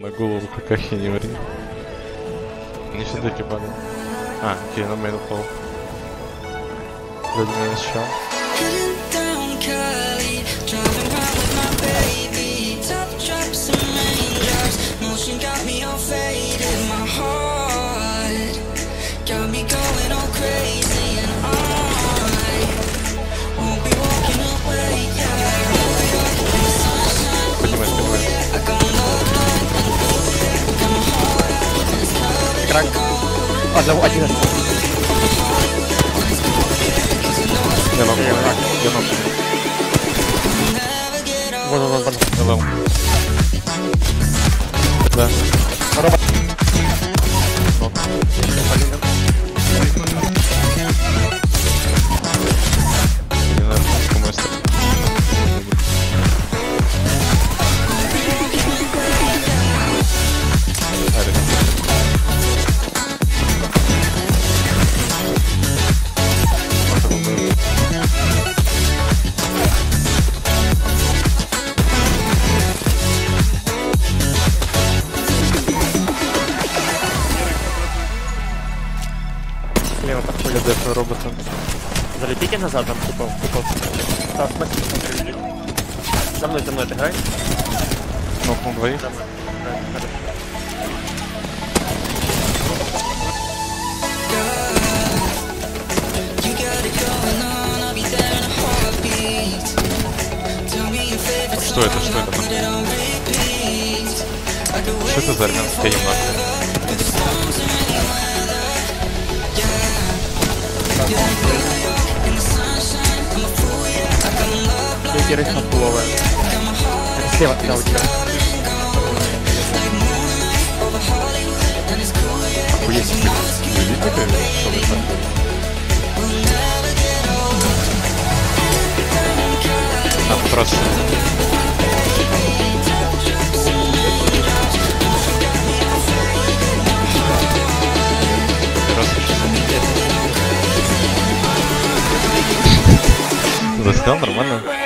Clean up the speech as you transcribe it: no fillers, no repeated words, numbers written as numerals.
На голову как не вари. Не сюда кибали. А, окей, на мейн упал. Вроде меня еще. Крак. Одного, один. Я могу. Я могу. Вон. Я могу. Да. Робот. Не надо, кому стать. Слева подходит. Я дефаю робота. Залетите назад, там тупо. Так, смотри. За мной отыграй. Нокнул двоих. За мной. Хорошо. Что это? Что это? Что это за армянская юмна? Интересно, пуловая. Слева, да, у тебя. Охуеть. Вы видите, что вы там? Там просто... Заснял нормально?